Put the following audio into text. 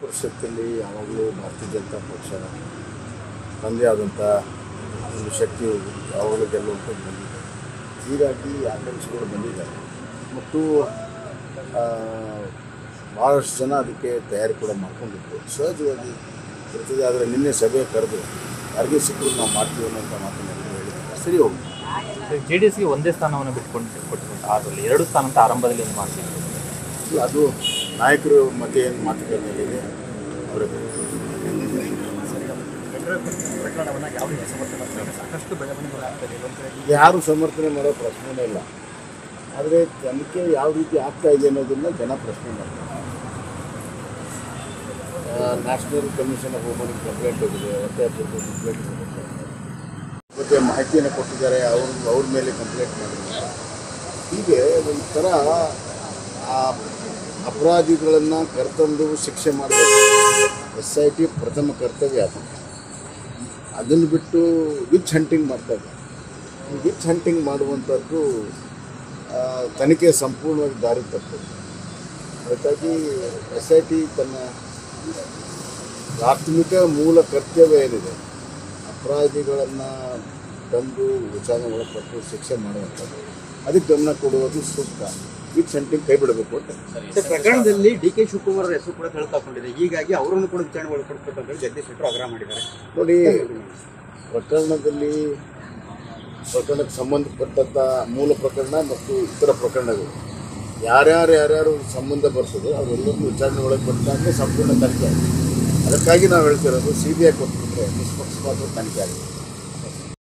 ಪರಿಷತ್ತಲ್ಲಿ ಯಾವಾಗಲೂ ಭಾರತೀಯ ಜನತಾ ಪಕ್ಷ ತನ್ನದೇ ಆದಂಥ ಒಂದು ಶಕ್ತಿ ಯಾವಾಗಲೂ ಗೆಲ್ಲುವಂಥ ಬಂದಿದೆ. ಹೀಗಾಗಿ ಆಕಾಂಕ್ಷಿಗಳು ಬಂದಿದ್ದಾರೆ ಮತ್ತು ಭಾಳಷ್ಟು ಜನ ಅದಕ್ಕೆ ತಯಾರಿ ಕೂಡ ಮಾಡ್ಕೊಂಡಿದ್ದು ಸಹಜವಾಗಿ ಇರ್ತದೆ. ಆದರೆ ನಿನ್ನೆ ಸಭೆ ಕರೆದು ಯಾರಿಗೆ ಸಿಕ್ಕರು ನಾವು ಮಾಡ್ತೀವಿ ಅನ್ನೋಂಥ ಮಾತನ್ನು ಹೇಳಿದ್ದಾರೆ. ಸರಿ ಹೋಗಿ JDSಗೆ ಒಂದೇ ಸ್ಥಾನವನ್ನು ಕೊಟ್ಟಿರುವಂಥ ಅದರಲ್ಲಿ 2 ಸ್ಥಾನ ಅಂತ ಆರಂಭದಲ್ಲಿ ಒಂದು ಮಾತು ಅದು ನಾಯಕರು ಮತ್ತೆ ಏನು ಮಾತುಕತೆ ಇದೆ ಅವರೇ ಸಾಕಷ್ಟು ಬೆಳವಣಿಗೆಗಳಾಗ್ತದೆ. ಯಾರು ಸಮರ್ಥನೆ ಮಾಡೋ ಪ್ರಶ್ನೆನೇ ಇಲ್ಲ. ಆದರೆ ತನಿಖೆ ಯಾವ ರೀತಿ ಆಗ್ತಾ ಇದೆ ಅನ್ನೋದನ್ನು ಜನ ಪ್ರಶ್ನೆ ಮಾಡ್ತಾರೆ. National Commission of Women complaint ಹೋಗಿದೆ, ಅತ್ಯಾಚಾರದ ಕಂಪ್ಲೇಂಟ್ ಹೋಗುತ್ತೆ, ಮತ್ತು ಮಾಹಿತಿಯನ್ನು ಕೊಟ್ಟಿದ್ದಾರೆ, ಅವ್ರ ಮೇಲೆ ಕಂಪ್ಲೇಂಟ್ ಮಾಡಿದ್ದಾರೆ. ಹೀಗೆ ಒಂಥರ ಆ ಅಪರಾಧಿಗಳನ್ನು ಕರೆತಂದು ಶಿಕ್ಷೆ ಮಾಡಬೇಕು. SIT ಪ್ರಥಮ ಕರ್ತವ್ಯ ಅದು. ಅದನ್ನು ಬಿಟ್ಟು ವಿಚ್ ಹಂಟಿಂಗ್ ಮಾಡ್ತಾರೆ. ಈ ವಿಚ್ ಹಂಟಿಂಗ್ ಮಾಡುವಂಥದ್ದು ತನಿಖೆ ಸಂಪೂರ್ಣವಾಗಿ ದಾರಿ ತಪ್ಪುತ್ತೆ. ಅದಕ್ಕಾಗಿ SIT ತನ್ನ ಪ್ರಾಥಮಿಕ ಮೂಲ ಕರ್ತವ್ಯ ಏನಿದೆ, ಅಪರಾಧಿಗಳನ್ನು ತಂದು ವಿಚಾರಣೆ ಒಳಪಟ್ಟು ಶಿಕ್ಷೆ ಮಾಡುವಂಥದ್ದು, ಅದಕ್ಕೆ ಗಮನ ಕೊಡುವುದು ಸೂಕ್ತ. ವಿಚ್ ಹಂಟಿಂಗ್ ಕೈ ಬಿಡಬೇಕು ಅಂತ. ಪ್ರಕರಣದಲ್ಲಿ DK ಶಿವಕುಮಾರ್ ಅವರ ಹೆಸರು ಕೂಡ ತಳ್ಕೊಂಡಿದೆ. ಹೀಗಾಗಿ ಅವರನ್ನು ಕೂಡ ವಿಚಾರಣೆ ಒಳಪಡಿಸಬೇಕು ಅಂತ ಜಗದೀಶ್ ಶೆಟ್ಟರ್ ಆಗ್ರಹ ಮಾಡಿದ್ದಾರೆ. ನೋಡಿ, ಪ್ರಕರಣಕ್ಕೆ ಸಂಬಂಧಪಟ್ಟಂಥ ಮೂಲ ಪ್ರಕರಣ ಮತ್ತು ಇತರ ಪ್ರಕರಣಗಳು ಯಾರ್ಯಾರು ಸಂಬಂಧ ಬರ್ತದೆ ಅವರೆಲ್ಲರನ್ನೂ ವಿಚಾರಣೆ ಒಳಗೆ ಬರ್ತಾನೆ ಸಂಪೂರ್ಣ ತನಿಖೆ ಆಗಿದೆ. ಅದಕ್ಕಾಗಿ ನಾವು ಹೇಳ್ತಿರೋದು CBI ಕೊಟ್ಬಿಟ್ರೆ ನಿಷ್ಪಕ್ಷಪಾತ ತನಿಖೆ ಆಗಿದೆ.